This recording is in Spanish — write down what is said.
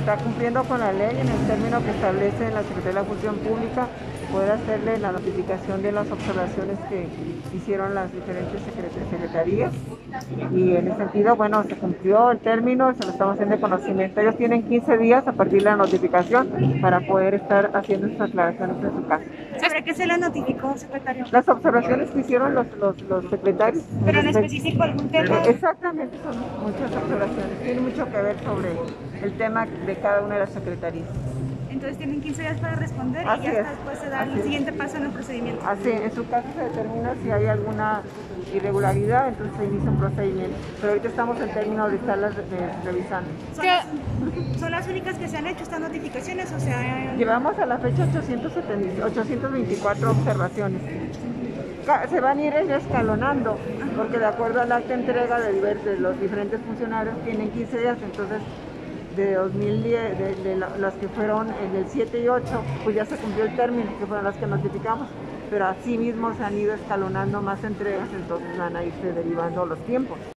está cumpliendo con la ley en el término que establece la Secretaría de la Función Pública, poder hacerle la notificación de las observaciones que hicieron las diferentes secretarías. Y en ese sentido, bueno, se cumplió el término, se lo estamos haciendo de conocimiento. Ellos tienen 15 días a partir de la notificación para poder estar haciendo sus aclaraciones en su casa. ¿Sobre qué se le notificó, secretario? Las observaciones que hicieron los secretarios. ¿Pero en específico algún tema? Exactamente, son muchas observaciones. Tiene mucho que ver sobre el tema de cada una de las secretarías. Entonces tienen 15 días para responder Así y ya es. después se da el siguiente paso en el procedimiento. Así, en su caso se determina si hay alguna irregularidad, entonces se inicia un procedimiento. Pero ahorita estamos en términos de estarlas revisando. ¿Son las únicas que se han hecho estas notificaciones? O sea, Llevamos a la fecha 824 observaciones. Se van a ir escalonando, porque de acuerdo al acta de entrega de los diferentes funcionarios tienen 15 días, entonces de 2010, de las que fueron en el 7 y 8, pues ya se cumplió el término, que fueron las que notificamos, pero así mismo se han ido escalonando más entregas, entonces van a irse derivando los tiempos.